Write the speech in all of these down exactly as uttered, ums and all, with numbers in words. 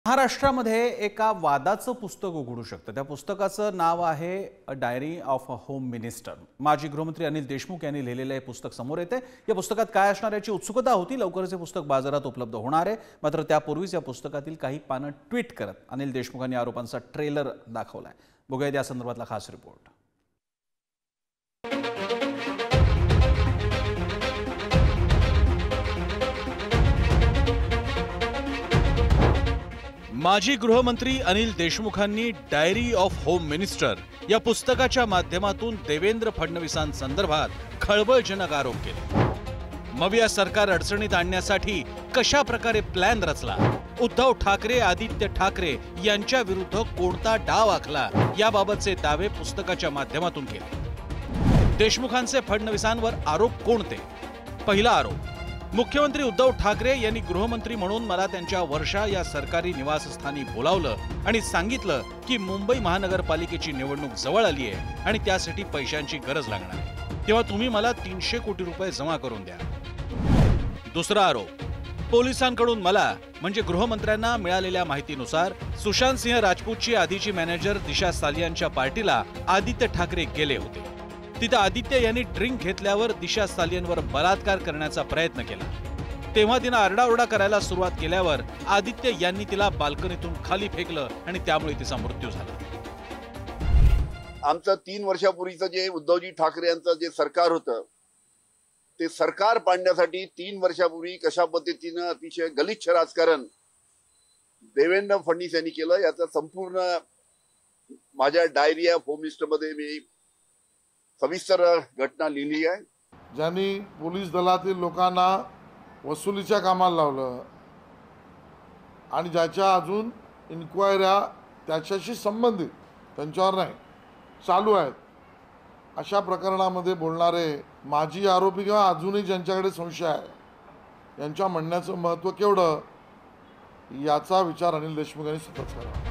महाराष्ट्रामध्ये एका वादाचं पुस्तक उघडू शकतं। त्या पुस्तकाचं नाव आहे a diary of a home minister. माजी गृहमंत्री अनिल देशमुख यांनी लिहिलेलं हे पुस्तक समोर येते। या पुस्तकात काय असणार याची उत्सुकता होती। लवकरच हे पुस्तक बाजारात उपलब्ध होणार आहे। मात्र त्यापूर्वीच या पुस्तकातील काही पानं ट्विट करत अनिल देशमुखांनी आरोपांचा ट्रेलर दाखवलाय। बघूया या संदर्भातला खास रिपोर्ट। माजी गृहमंत्री अनिल देशमुखांनी डायरी ऑफ होम मिनिस्टर या पुस्तकाच्या माध्यमातून देवेंद्र फडणवीसांसंदर्भात खळबळजनक आरोप केले। मविया सरकार अडचणीत आणण्यासाठी कशा प्रकारे प्लॅन रचला, उद्धव ठाकरे आदित्य ठाकरे यांच्या विरुद्ध कोणता डाव आखला याबाबतचे दावे पुस्तकाच्या माध्यमातून केले। देशमुखांचे फडणवीसांवर आरोप कोणते? पहिला आरोप, मुख्यमंत्री उद्धव ठाकरे यांनी गृहमंत्री म्हणून मला त्यांच्या वर्षा या सरकारी निवासस्थानी बोलावलं आणि सांगितलं की मुंबई महानगरपालिकेची निवडणूक जवळ आली आहे आणि त्यासाठी पैशांची गरज लागणार आहे, तेव्हा तुम्ही मला तीनशे कोटी रुपये जमा करून द्या। दुसरा आरोप, पोलिसांकडून मला म्हणजे गृहमंत्र्यांना मिळालेल्या माहितीनुसार सुशांत सिंह राजपूतची आधीची मॅनेजर दिशा सालियांच्या पार्टीला आदित्य ठाकरे गेले होते। तिथे आदित्य यांनी ड्रिंक घेतल्यावर दिशा सालियांवर बलात्कार करण्याचा प्रयत्न केला। तेव्हा तिने आरडाओरडा करायला सुरुवात केल्यावर आदित्य यांनी तिला बाल्कनीतून खाली फेकलं आणि त्यामुळे तिचा मृत्यू झाला। आमचं तीन वर्षापूर्वीचं जे उद्धवजी ठाकरे यांचं जे सरकार होतं ते सरकार पाडण्यासाठी तीन वर्षापूर्वी कशा पद्धतीनं अतिशय गलिच्छ राजकारण देवेंद्र फडणवीस यांनी केलं याचा संपूर्ण माझ्या डायरी ऑफ होम मिनिस्टरमध्ये मी सविस्तर घटना लिहिली आहे। ज्यांनी पोलीस दलातील लोकांना वसुलीच्या कामाला लावलं आणि ज्याच्या अजून इन्क्वायऱ्या त्याच्याशी संबंधित त्यांच्यावर नाही चालू आहेत, अशा प्रकरणामध्ये बोलणारे माजी आरोपी किंवा अजूनही ज्यांच्याकडे संशय आहे यांच्या म्हणण्याचं महत्त्व केवढं याचा विचार अनिल देशमुख यांनी सतत करावा।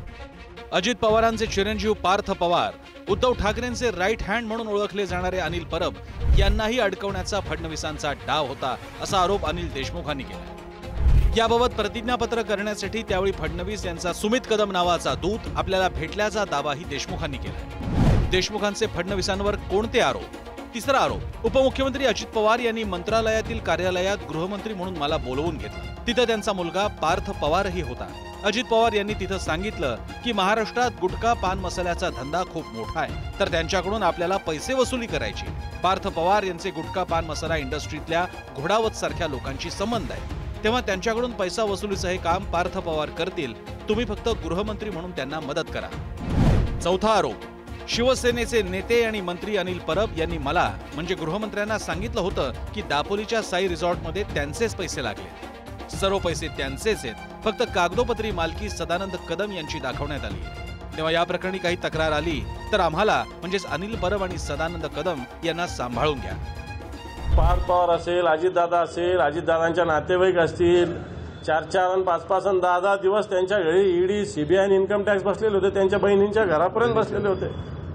अजित पवारांचे चिरंजीव पार्थ पवार, उद्धव ठाकरेंचे राईट हँड म्हणून ओळखले जाणारे अनिल परब यांनाही अडकवण्याचा फडणवीसांचा डाव होता असा आरोप अनिल देशमुखांनी केला। याबाबत प्रतिज्ञापत्र करण्यासाठी त्यावेळी फडणवीस यांचा सुमित कदम नावाचा दूत आपल्याला भेटल्याचा दावाही देशमुखांनी केला। देशमुखांचे फडणवीसांवर कोणते आरोप? तिसरा आरोप, उपमुख्यमंत्री अजित पवार यांनी मंत्रालयातील कार्यालयात गृहमंत्री म्हणून मला बोलवून घेतलं। तिथे त्यांचा मुलगा पार्थ पवारही होता। अजित पवार यांनी तिथं सांगितलं की महाराष्ट्रात गुटखा पान मसाल्याचा धंदा खूप मोठा आहे, तर त्यांच्याकडून आपल्याला पैसे वसुली करायची। पार्थ पवार यांचे गुटखा पान मसाला इंडस्ट्रीतल्या घोडावत सारख्या लोकांशी संबंध आहे, तेव्हा त्यांच्याकडून पैसा वसुलीचं हे काम पार्थ पवार करतील, तुम्ही फक्त गृहमंत्री म्हणून त्यांना मदत करा। चौथा आरोप, शिवसेनेचे नेते आणि मंत्री अनिल परब यांनी मला म्हणजे गृहमंत्र्यांना सांगितलं होतं की दापोलीच्या साई रिसॉर्टमध्ये त्यांचेच पैसे लागले। सर्व पैसे त्यांचेच आहेत, फक्त कागदोपत्री मालकी सदानंद कदम यांची दाखवण्यात आली। तेव्हा या प्रकरणी काही तक्रार आली तर आम्हाला म्हणजेच अनिल परब आणि सदानंद कदम यांना सांभाळून घ्या। पार्थ पवार असेल, अजितदादा असेल, अजितदादांच्या नातेवाईक असतील, चार चार आणि पाच पाच आणि दहा दहा दिवस त्यांच्या घरी ईडी सीबीआय आणि इन्कम टॅक्स बसलेले होते, त्यांच्या बहिणींच्या घरापर्यंत बसलेले होते।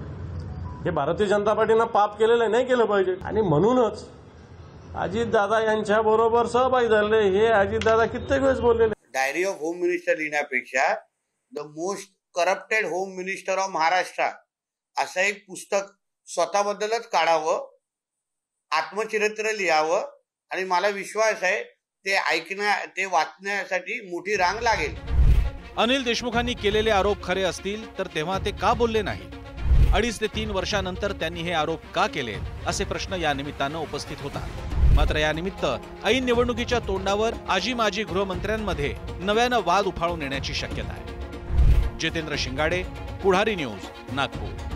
हे भारतीय जनता पार्टीनं पाप केलेलं नाही केलं पाहिजे आणि म्हणूनच अजितदादा यांच्या बरोबर सहभागी झाले हे अजितदादा कित्येक वेळेस बोललेले। डायरी ऑफ होम मिनिस्टर लिहिण्यापेक्षा the most corrupted home minister of Maharashtra असं एक पुस्तक स्वतःबद्दलच काढावं, आत्मचरित्र लिहावं आणि मला विश्वास आहे ते ऐकण्या ते वाचण्यासाठी मोठी रांग लागेल। अनिल देशमुखांनी केलेले आरोप खरे असतील तर तेव्हा ते का बोलले नाही? अडीच ते तीन वर्षानंतर त्यांनी हे आरोप का केले असे प्रश्न या निमित्तानं उपस्थित होतात। मात्र या निमित्त ऐन निवडणुकीच्या तोंडावर आजी माजी गृहमंत्र्यांमध्ये नव्यानं वाद उफाळून येण्याची शक्यता आहे। जितेंद्र शिंगाडे, पुढारी न्यूज, नागपूर।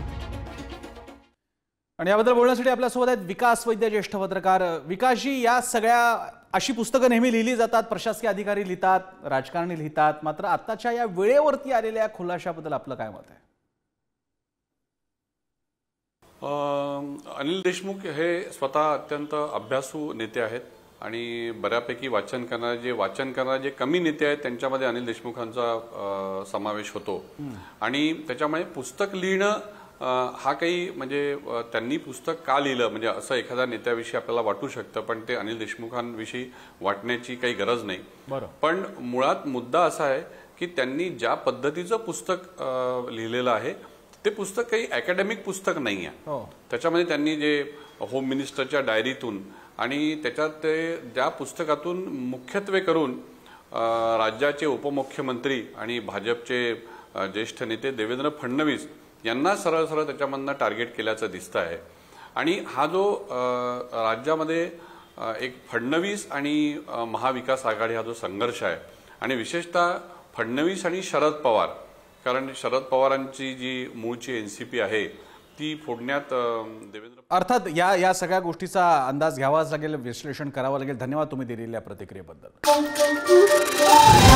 आणि याबद्दल बोलण्यासाठी आपल्यासोबत आहेत विकास वैद्य, ज्येष्ठ पत्रकार। विकासजी, या सगळ्या अशी पुस्तकं नेहमी लिहिली जातात, प्रशासकीय अधिकारी लिहितात, राजकारणी लिहितात, मात्र आताच्या या वेळेवरती आलेल्या खुलाशाबद्दल आपलं काय मत आहे? अनिल देशमुख हे स्वतः अत्यंत अभ्यासू नेते आहेत आणि बऱ्यापैकी वाचन करणारे जे वाचन करणारे जे कमी नेते आहेत त्यांच्यामध्ये अनिल देशमुखांचा समावेश होतो आणि त्याच्यामुळे पुस्तक लिहिणं हा काही म्हणजे त्यांनी पुस्तक का लिहिलं म्हणजे असं एखाद्या नेत्याविषयी आपल्याला वाटू शकतं, पण ते अनिल देशमुखांविषयी वाटण्याची काही गरज नाही। पण मुळात मुद्दा असा आहे की त्यांनी ज्या पद्धतीचं पुस्तक अ, लिहिलेलं आहे ते पुस्तक काही अकॅडमिक पुस्तक नाही आहे. त्याच्यामध्ये त्यांनी जे होम मिनिस्टरच्या डायरीतून आणि त्याच्यात ते त्या पुस्तकातून मुख्यत्वे करून अ, राज्याचे उपमुख्यमंत्री आणि भाजपचे अ, ज्येष्ठ नेते देवेंद्र फडणवीस यांना सरळ सरळ त्याच्यामधनं टार्गेट केल्याचं दिसतं आहे. आणि हा जो अ, राज्यामध्ये अ, एक फडणवीस आणि अ, महाविकास आघाडी हा जो संघर्ष आहे आणि विशेषतः फडणवीस आणि शरद पवार, कारण शरद पवारांची जी मूळची एनसीपी आहे ती फोडण्यात अ, देवेंद्र अर्थात या या सगळ्या गोष्टीचा अंदाज घ्यावाच लागेल, विश्लेषण करावं लागेल. धन्यवाद तुम्ही दिलेल्या प्रतिक्रियेबद्दल.